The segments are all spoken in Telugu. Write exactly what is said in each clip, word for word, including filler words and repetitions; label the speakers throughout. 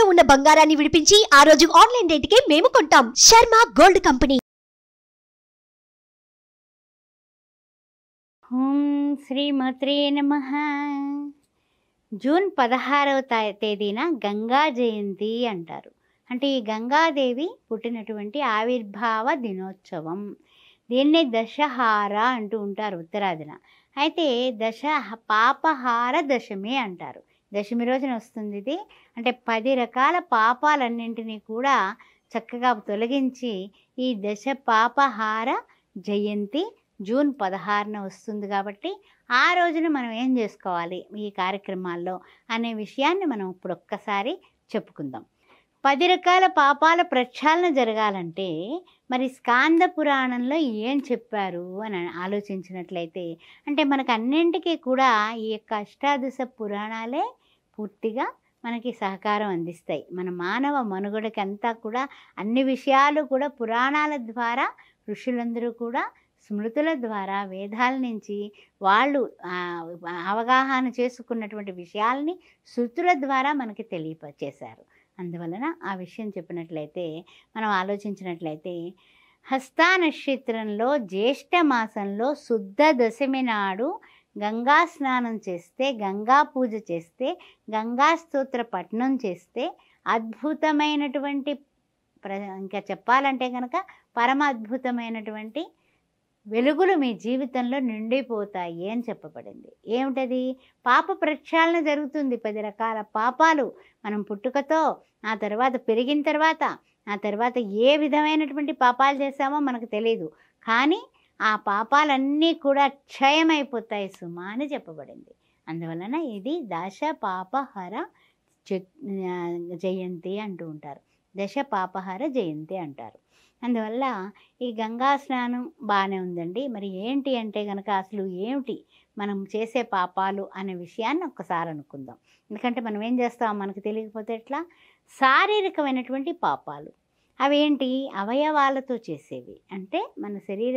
Speaker 1: తాకట్టులో ఉన్న బంగారాన్ని విడిపించి ఆ రోజు ఆన్లైన్ రేటుకే మేము కొంటాం. Sharma gold company.
Speaker 2: ఓం శ్రీమాత్రే నమః. జూన్ పదహారవ తేదీన గంగా జయంతి అంటారు. అంటే ఈ గంగాదేవి పుట్టినటువంటి ఆవిర్భావ దినోత్సవం. దీన్నే దశహార అంటూ ఉంటారు ఉత్తరాదిన. అయితే దశ పాపహార దశమి అంటారు. దశమి రోజున వస్తుంది ఇది. అంటే పది రకాల పాపాలన్నింటినీ కూడా చక్కగా తొలగించి ఈ దశ పాపహార జయంతి జూన్ పదహారున వస్తుంది. కాబట్టి ఆ రోజున మనం ఏం చేసుకోవాలి ఈ కార్యక్రమాల్లో అనే విషయాన్ని మనం ఇప్పుడు ఒక్కసారి చెప్పుకుందాం. పది రకాల పాపాల ప్రక్షాళన జరగాలంటే మరి స్కాంద పురాణంలో ఏం చెప్పారు అని ఆలోచించినట్లయితే, అంటే మనకు అన్నింటికీ కూడా ఈ యొక్క అష్టాదశ పురాణాలే పూర్తిగా మనకి సహకారం అందిస్తాయి. మన మానవ మనుగడకి అంతా కూడా అన్ని విషయాలు కూడా పురాణాల ద్వారా ఋషులందరూ కూడా స్మృతుల ద్వారా వేదాల నుంచి వాళ్ళు అవగాహన చేసుకున్నటువంటి విషయాల్ని శృతుల ద్వారా మనకి తెలియపరిచేశారు. అందువలన ఆ విషయం చెప్పినట్లయితే మనం ఆలోచించినట్లయితే, హస్తా నక్షత్రంలో జ్యేష్ఠ మాసంలో శుద్ధ దశమి నాడు గంగా స్నానం చేస్తే, గంగా పూజ చేస్తే, గంగా స్తోత్ర పఠనం చేస్తే అద్భుతమైనటువంటి ప్ర ఇంకా చెప్పాలంటే కనుక పరమ అద్భుతమైనటువంటి వెలుగులు మీ జీవితంలో నిండిపోతాయి అని చెప్పబడింది. ఏమిటది? పాప ప్రక్షాళన జరుగుతుంది. పది రకాల పాపాలు మనం పుట్టుకతో, ఆ తర్వాత పెరిగిన తర్వాత, ఆ తర్వాత ఏ విధమైనటువంటి పాపాలు చేశామో మనకు తెలియదు, కానీ ఆ పాపాలన్నీ కూడా క్షయమైపోతాయి సుమా అని చెప్పబడింది. అందువలన ఇది దశ పాపహర జయంతి అంటూ ఉంటారు. దశ పాపహర జయంతి అంటారు. అందువల్ల ఈ గంగా స్నానం బాగానే ఉందండి. మరి ఏంటి అంటే కనుక అసలు ఏమిటి మనం చేసే పాపాలు అనే విషయాన్ని ఒక్కసారి అనుకుందాం. ఎందుకంటే మనం ఏం చేస్తాం మనకు తెలియకపోతే ఎట్లా? శారీరకమైనటువంటి పాపాలు అవేంటి? అవయవాలతో చేసేవి. అంటే మన శరీర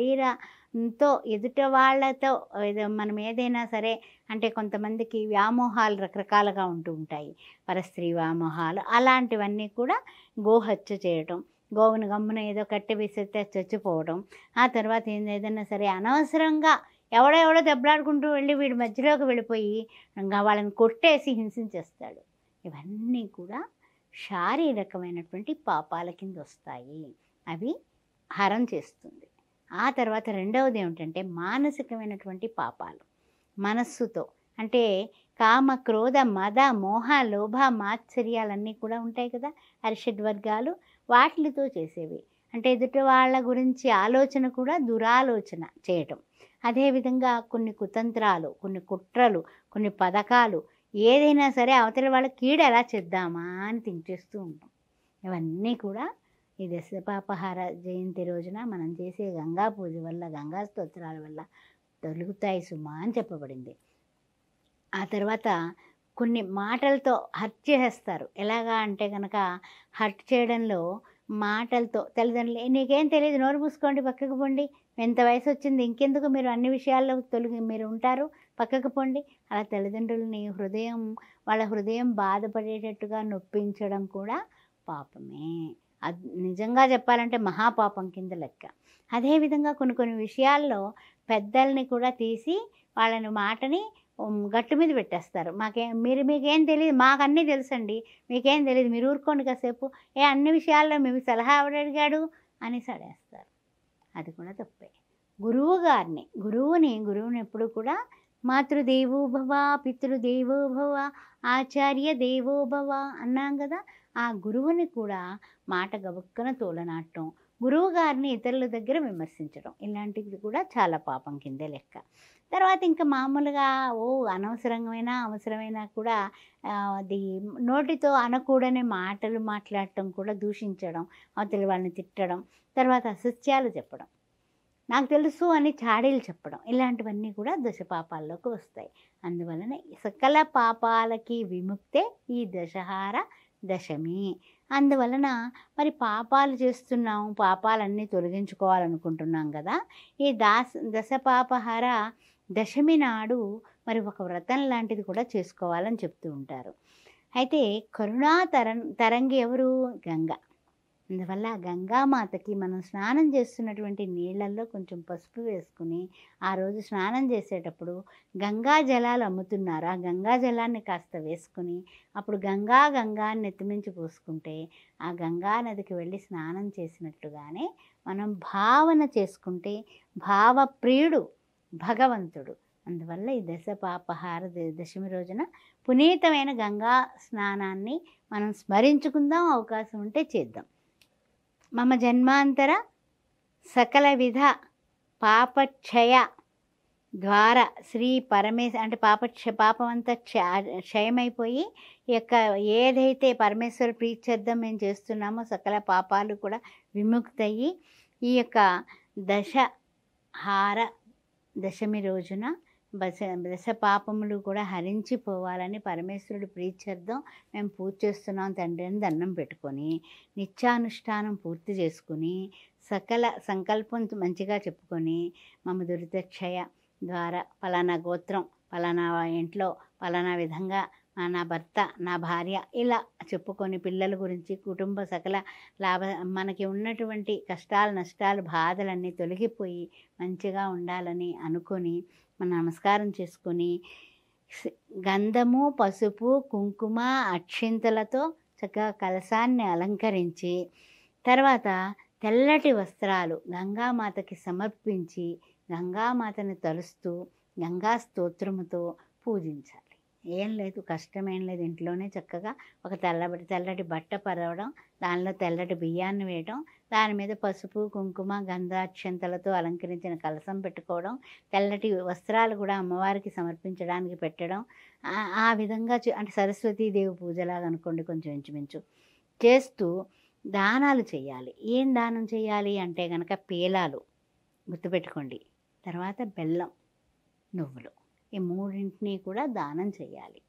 Speaker 2: శరీరంతో ఎదుట వాళ్ళతో మనం ఏదైనా సరే, అంటే కొంతమందికి వ్యామోహాలు రకరకాలుగా ఉంటూ ఉంటాయి, పరస్త్రీ వ్యామోహాలు, అలాంటివన్నీ కూడా గోహత్య చేయటం, గోవును గమ్మున ఏదో కట్టి విసిరితే చచ్చిపోవడం, ఆ తర్వాత ఏదైనా సరే అనవసరంగా ఎవడో ఎవడో దెబ్బలాడుకుంటూ వెళ్ళి వీడి మధ్యలోకి వెళ్ళిపోయి ఇంకా వాళ్ళని కొట్టేసి హింసించేస్తాడు. ఇవన్నీ కూడా శారీరకమైనటువంటి పాపాల కింద వస్తాయి. అవి హరం చేస్తుంది. ఆ తర్వాత రెండవది ఏమిటంటే మానసికమైనటువంటి పాపాలు. మనస్సుతో అంటే కామ క్రోధ మద మోహ లోభ మాత్సర్యాలన్నీ కూడా ఉంటాయి కదా, అరిషడ్వర్గాలు, వాటితో చేసేవి. అంటే ఎదుటి వాళ్ళ గురించి ఆలోచన కూడా దురాలోచన చేయటం. అదేవిధంగా కొన్ని కుతంత్రాలు, కొన్ని కుట్రలు, కొన్ని పథకాలు, ఏదైనా సరే అవతల వాళ్ళ కీడు ఎలా చేద్దామా అని థింక్ చేస్తూ ఉంటాం. ఇవన్నీ కూడా ఈ దశపాపహార జయంతి రోజున మనం చేసే గంగా పూజ వల్ల, గంగా స్తోత్రాల వల్ల తొలుగుతాయి సుమా అని చెప్పబడింది. ఆ తర్వాత కొన్ని మాటలతో హర్ట్ చేసేస్తారు. ఎలాగా అంటే కనుక హర్ట్ చేయడంలో మాటలతో తల్లిదండ్రులు నీకేం తెలియదు, నోరు మూసుకోండి, పక్కకు పోండి, ఎంత వయసు వచ్చింది, ఇంకెందుకు మీరు అన్ని విషయాల్లో తొలగి మీరు ఉంటారు, పక్కకు పోండి, అలా తల్లిదండ్రులని హృదయం వాళ్ళ హృదయం బాధపడేటట్టుగా నొప్పించడం కూడా పాపమే. అది నిజంగా చెప్పాలంటే మహాపాపం కింద లెక్క. అదేవిధంగా కొన్ని కొన్ని విషయాల్లో పెద్దల్ని కూడా తీసి వాళ్ళని మాటని గట్టు మీద పెట్టేస్తారు. మాకే మీరు మీకేం తెలియదు, మాకు అన్నీ తెలుసండి, మీకేం తెలియదు, మీరు ఊరుకోండి కాసేపు, ఏ అన్ని విషయాల్లో మేము సలహా ఎవడడిగాడు అని సడేస్తారు. అది కూడా తప్పే. గురువు గారిని గురువుని గురువుని ఎప్పుడు కూడా మాతృదేవోభవ, పితృదేవోభవ, ఆచార్య దేవోభవ అన్నాం కదా. ఆ గురువుని కూడా మాట గబుక్కన తోలనాటం, గురువు గారిని ఇతరుల దగ్గర విమర్శించడం, ఇలాంటివి కూడా చాలా పాపం కిందే లెక్క. తర్వాత ఇంకా మామూలుగా ఓ అనవసరమైన అవసరమైనా కూడా అది నోటితో అనకూడని మాటలు మాట్లాడటం కూడా, దూషించడం, అవతలి వాళ్ళని తిట్టడం, తర్వాత అసత్యాలు చెప్పడం, నాకు తెలుసు అని చాడీలు చెప్పడం, ఇలాంటివన్నీ కూడా దశ పాపాల్లోకి వస్తాయి. అందువలన సకల పాపాలకి విముక్తే ఈ దశహార దశమి. అందువలన మరి పాపాలు చేస్తున్నాం, పాపాలన్నీ తొలగించుకోవాలనుకుంటున్నాం కదా. ఈ దాస దశ పాపహార దశమి నాడు మరి ఒక వ్రతం లాంటిది కూడా చేసుకోవాలని చెప్తూ ఉంటారు. అయితే కరుణా తరం తరంగి ఎవరు? గంగ. అందువల్ల గంగామాతకి మనం స్నానం చేస్తున్నటువంటి నీళ్ళల్లో కొంచెం పసుపు వేసుకుని ఆ రోజు స్నానం చేసేటప్పుడు గంగా జలాలు అమ్ముతున్నారు, ఆ గంగా జలాన్ని కాస్త వేసుకుని అప్పుడు గంగా గంగా అని నెత్తిమించి పోసుకుంటే ఆ గంగా నదికి వెళ్ళి స్నానం చేసినట్లుగానే మనం భావన చేసుకుంటే భావప్రియుడు భగవంతుడు. అందువల్ల ఈ దశ పాపహార దశమి రోజున పునీతమైన గంగా స్నానాన్ని మనం స్మరించుకుందాం, అవకాశం ఉంటే చేద్దాం. మమ జన్మాంతర సకల విధ పాపక్షయ ద్వారా శ్రీ పరమేశ అంటే పాపక్ష పాపం అంతా క్ష క్షయమైపోయి ఈ యొక్క ఏదైతే పరమేశ్వర ప్రీత్యర్థం మేము చేస్తున్నామో సకల పాపాలు కూడా విముక్తయ్యి ఈ యొక్క దశహార దశమి రోజున దశ దశ పాపములు కూడా హరించిపోవాలని పరమేశ్వరుడు ప్రీత్యర్థం మేము పూజ చేస్తున్నాం తండ్రి అని దండం పెట్టుకొని నిత్యానుష్ఠానం పూర్తి చేసుకుని సకల సంకల్పం మంచిగా చెప్పుకొని మమ దురితక్షయ ద్వారా పలానా గోత్రం, పలానా ఇంట్లో పలానా విధంగా నా భర్త, నా భార్య ఇలా చెప్పుకొని పిల్లల గురించి కుటుంబ సకల లాభ మనకి ఉన్నటువంటి కష్టాలు నష్టాలు బాధలన్నీ తొలగిపోయి మంచిగా ఉండాలని అనుకొని మనం నమస్కారం చేసుకొని గంధము పసుపు కుంకుమ అక్షింతలతో చక్కగా కలశాన్ని అలంకరించి తర్వాత తెల్లటి వస్త్రాలు గంగామాతకి సమర్పించి గంగామాతని తలుస్తూ గంగా స్తోత్రముతో పూజించాలి. ఏం లేదు, కష్టమేం లేదు. ఇంట్లోనే చక్కగా ఒక తెల్లబడి తెల్లటి బట్ట పరవడం, దానిలో తెల్లటి బియ్యాన్ని వేయడం, దాని మీద పసుపు కుంకుమ గంధాక్షంతలతో అలంకరించిన కలశం పెట్టుకోవడం, తెల్లటి వస్త్రాలు కూడా అమ్మవారికి సమర్పించడానికి పెట్టడం, ఆ విధంగా అంటే సరస్వతీదేవి పూజలాగా అనుకోండి కొంచెం ఇంచుమించు చేస్తూ దానాలు చేయాలి. ఏం దానం చేయాలి అంటే కనుక పేలాలు గుర్తుపెట్టుకోండి, తర్వాత బెల్లం, నువ్వులు, ఈ మూడింటిని కూడా దానం చేయాలి.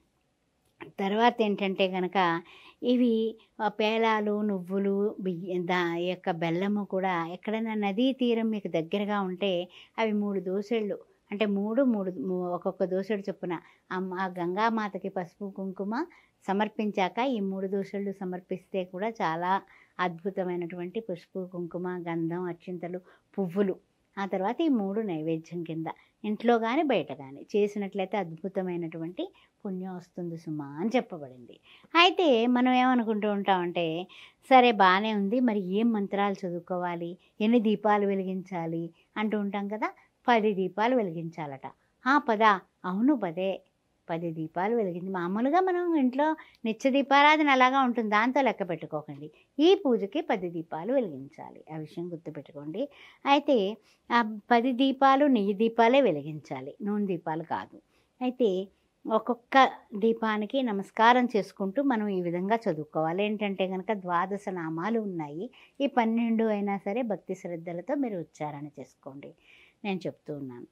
Speaker 2: తర్వాత ఏంటంటే కనుక ఇవి పేలాలు నువ్వులు బియ్య దా యొక్క బెల్లము కూడా ఎక్కడైనా నదీ తీరం మీకు దగ్గరగా ఉంటే అవి మూడు దోసెళ్ళు అంటే మూడు మూడు ఒక్కొక్క దోసెడు చొప్పున ఆ గంగామాతకి పసుపు కుంకుమ సమర్పించాక ఈ మూడు దోసెళ్ళు సమర్పిస్తే కూడా చాలా అద్భుతమైనటువంటి పసుపు కుంకుమ గంధం అక్షింతలు పువ్వులు ఆ తర్వాత ఈ మూడు నైవేద్యం కింద ఇంట్లో కానీ బయట కానీ చేసినట్లయితే అద్భుతమైనటువంటి పుణ్యం వస్తుంది సుమా అని చెప్పబడింది. అయితే మనం ఏమనుకుంటూ ఉంటామంటే సరే బాగానే ఉంది, మరి ఏం మంత్రాలు చదువుకోవాలి, ఎన్ని దీపాలు వెలిగించాలి అంటూ ఉంటాం కదా. పది దీపాలు వెలిగించాలట. ఆ పదా అవును పదే పది దీపాలు వెలిగింది. మామూలుగా మనం ఇంట్లో నిత్య దీపారాధన అలాగా ఉంటుంది, దాంతో లెక్క పెట్టుకోకండి. ఈ పూజకి పది దీపాలు వెలిగించాలి, ఆ విషయం గుర్తుపెట్టుకోండి. అయితే ఆ పది దీపాలు నెయ్యి దీపాలే వెలిగించాలి, నూనె దీపాలు కాదు. అయితే ఒక్కొక్క దీపానికి నమస్కారం చేసుకుంటూ మనం ఈ విధంగా చదువుకోవాలి. ఏంటంటే కనుక ద్వాదశ నామాలు ఉన్నాయి, ఈ పన్నెండు అయినా సరే భక్తి శ్రద్ధలతో మీరు ఉచ్చారణ చేసుకోండి. నేను చెప్తూ ఉన్నాను.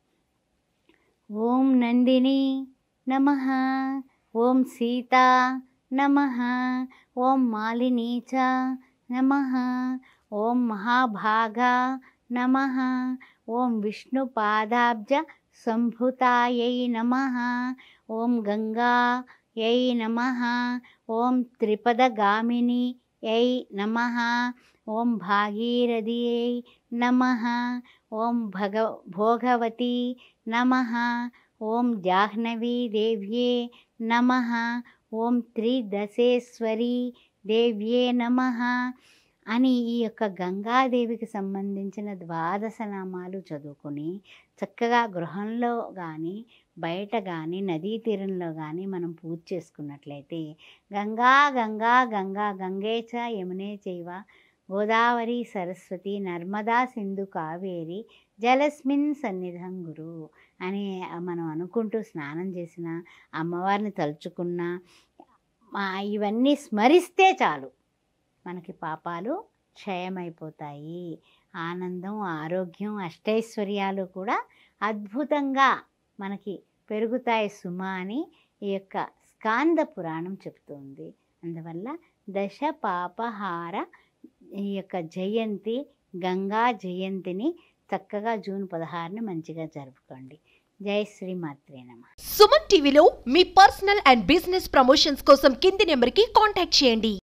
Speaker 2: ఓం నందిని నమః, ఓం సీతా నమః, ఓం మాలినీ చ నమః, ఓం మహాభాగా నమః, ఓం విష్ణుపాదాబ్జ సంభుతాయై నమః, ఓం గంగాయై నమః, ఓం త్రిపదగామిని యై నమః, ఓం భాగీరథియై నమః, ఓం భగ భోగవతి నమః, ఓం జాహ్నవీ దేవ్యే నమః, ఓం త్రిదశేశ్వరి దేవ్యే నమః అని ఈ యొక్క గంగాదేవికి సంబంధించిన ద్వాదశ నామాలు చదువుకొని చక్కగా గృహంలో కానీ బయట కానీ నదీ తీరంలో కానీ మనం పూజ చేసుకున్నట్లయితే గంగా గంగా గంగా గంగే చ యమునే చైవ గోదావరి సరస్వతి నర్మదా సింధు కావేరి జలస్మిన్ సన్నిధం గురు అని మనం అనుకుంటూ స్నానం చేసిన అమ్మవారిని తలుచుకున్న ఇవన్నీ స్మరిస్తే చాలు మనకి పాపాలు క్షయమైపోతాయి. ఆనందం ఆరోగ్యం అష్టైశ్వర్యాలు కూడా అద్భుతంగా మనకి పెరుగుతాయి సుమా అని ఈ యొక్క స్కాంద పురాణం చెప్తుంది. అందువల్ల దశ పాపహార ఈ యొక్క జయంతి గంగా జయంతిని చక్కగా జూన్ పదహారుని మంచిగా జరుపుకోండి. జై శ్రీమాత్రే నమః.
Speaker 1: సుమన్ టీవీలో మీ పర్సనల్ అండ్ బిజినెస్ ప్రమోషన్స్ కోసం కింది నెంబర్కి కాంటాక్ట్ చేయండి.